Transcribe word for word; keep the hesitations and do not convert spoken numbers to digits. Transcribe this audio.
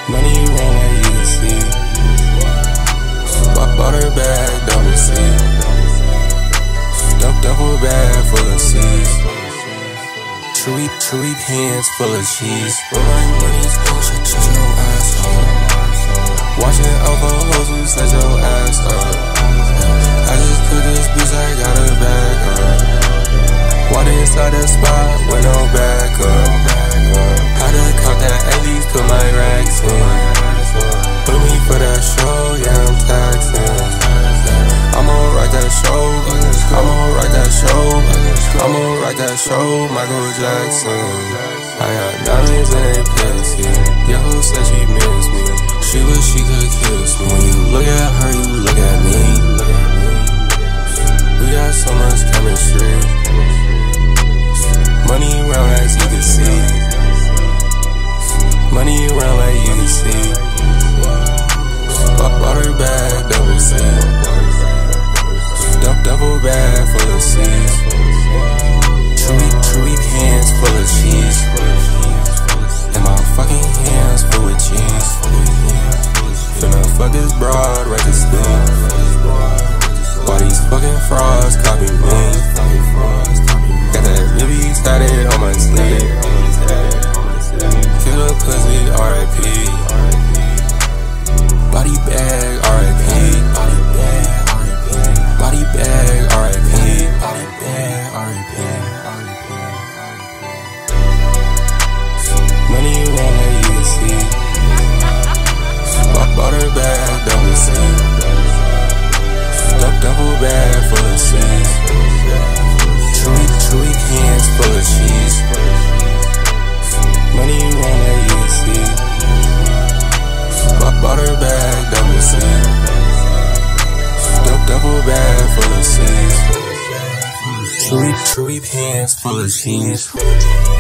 Money round like you can see. Butter bag, double C. Dump double bag full of C's. Chewy, chewy pants full of cheese. Roll my money's gon' shut your ass up. Watching alpha hoes who set your ass up. I just put this bitch, I got her back up. Water inside the spot with no back up. How to count that at least put my racks in. Put me for that show, yeah, I'm taxing. I'ma rock that show, I'ma rock that show, I'ma rock that show, Michael Jackson. I got diamonds in a pussy. Yo said she miss me. She wish she could kiss me. When you look at her, you look at me. We got so much chemistry. Money round as you can see. Money round like you can see. Butter bag, double C. Dump double bag full of C's. Chewy, chewy pants full of cheese. And my fucking hands full of cheese. Finna fuck this broad right to sleep. Why these fucking frauds copy me? Got that Libby tatted on my sleeve. Kill a pussy, R I P. Body bag, R I P. Body bag, R I P. Body bag, R I P. Body bag, R I P. Money round like you can see. Butter bag, double C. Dump double bag full of C's. Chewy, chewy pants full of cheese. Money round like you can see. Butter bag, double C. Dump double bag full of C's. Chewy, chewy pants full of cheese.